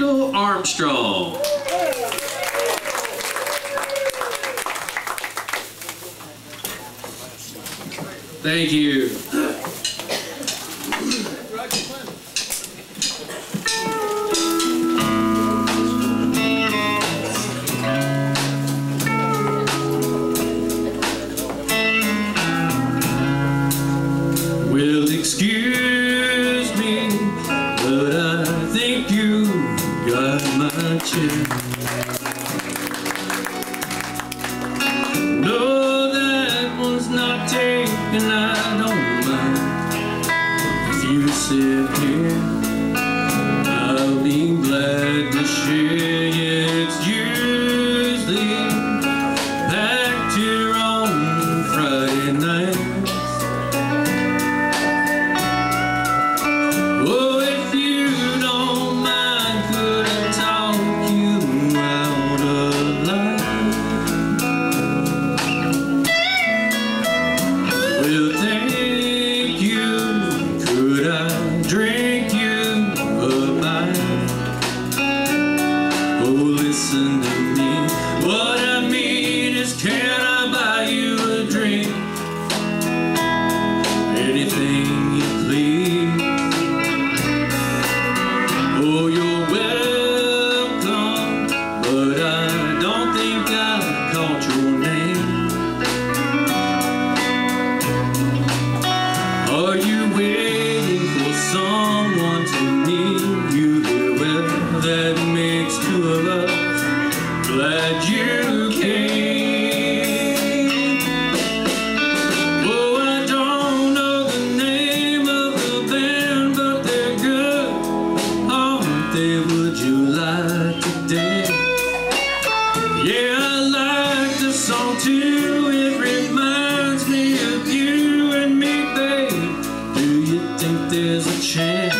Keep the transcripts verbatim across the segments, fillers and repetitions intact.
Randall Armstrong. Thank you. Well, excuse me, but I think you got my chair. No, that one's not taken, I don't mind. If you sit here, I'll be glad to share. Yeah, it's usually packed here on Friday night. Drink you a pint. Oh, listen to me. What I mean is, can I buy you a drink? Anything you please. Oh, you're welcome, but I don't think I caught your name. Are you waiting for someone to meet you here? Well, that makes two of us. Glad you came. Oh, I don't know the name of the band, but they're good, aren't they? Would you like to dance? Yeah, I like the song too. It reminds me of you and me, babe. Do you think there's a chance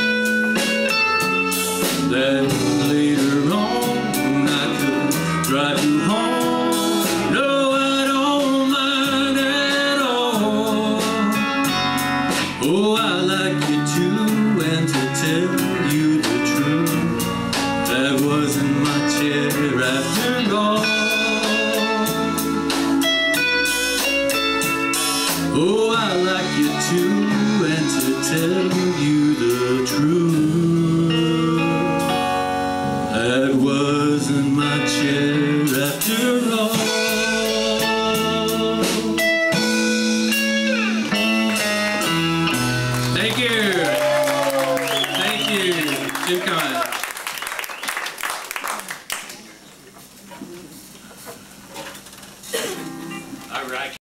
that later on I could drive you home? No, I don't mind at all. Oh, I like you too, and to tell you the truth, that wasn't my chair after all. Oh, I like you too, and to tell you the truth, that wasn't my chair after all. Thank you. Thank you. Jim Kahn. All right.